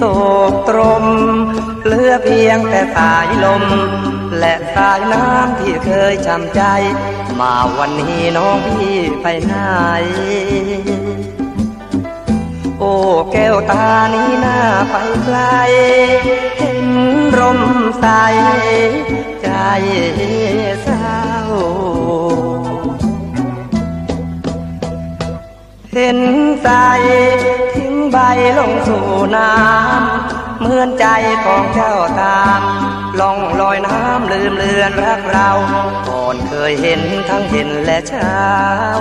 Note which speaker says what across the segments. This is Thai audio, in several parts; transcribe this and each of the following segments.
Speaker 1: โศกตรมเหลือเพียงแต่สายลมและสายน้ำที่เคยช้ำใจมาวันนี้น้องพี่ไปไหนโอ้แก้วตานี้น่าไปไกลเห็นร่มใสใจเศร้าเห็นใจทิ้งใบลงสู่น้ำเหมือนใจของเจ้าตามล่องลอยน้ำลืมเลือนรักเราก่อนเคยเห็นทั้งเย็นและเช้า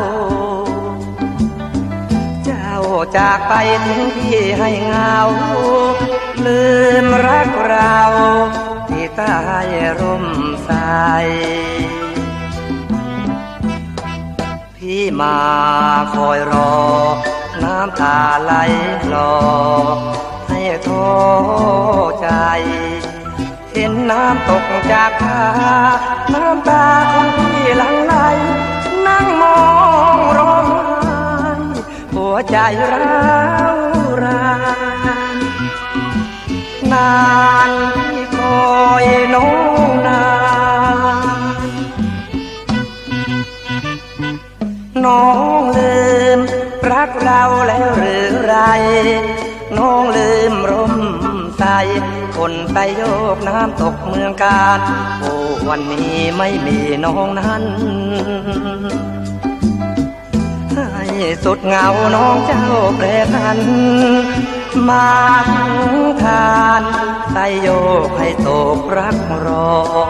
Speaker 1: เจ้าจากไปทิ้งพี่ให้เหงาลืมรักเราที่ใต้ร่มใสพี่มาคอยรอน้ำตาไหลคลอให้ท้อใจเห็นน้ำตกจากผาน้ำตาของพี่หลั่งไหลนั่งมองร้องไห้หัวใจร้าวรานนานที่คอยน้องนานน้องลืมรักเราแล้วหรือไรน้องลืมร่มใสคนไปโยกน้ำตกเมืองกาญโอ้วันนี้ไม่มีน้องนั้นให้สุดเงาน้องเจ้าแปรพันมาทานใส่โยกให้ตกรักรอ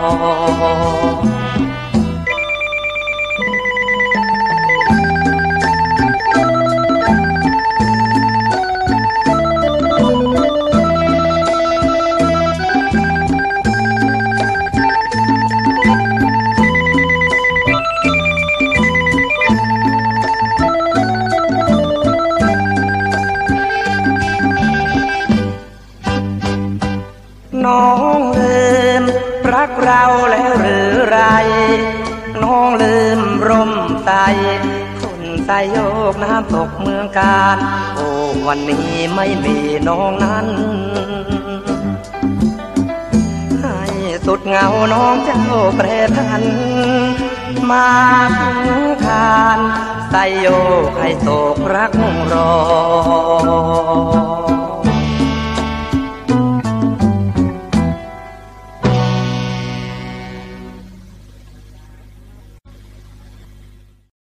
Speaker 1: น้องลืมรักเราแล้วหรือไรน้องลืมร่มใสคนใส่โยกน้ำตกเมืองกาญโอ้วันนี้ไม่มีน้องนั้นให้สุดเงาน้องเจ้าแปรพันมาถึงคานใส่โยกให้ตกรักรอ